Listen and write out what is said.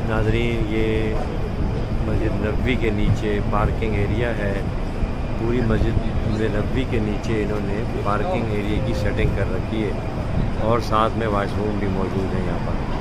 नाज़रीन, ये मस्जिद नबवी के नीचे पार्किंग एरिया है। पूरी मस्जिद नबवी के नीचे इन्होंने पार्किंग एरिया की सेटिंग कर रखी है और साथ में वॉशरूम भी मौजूद है यहाँ पर।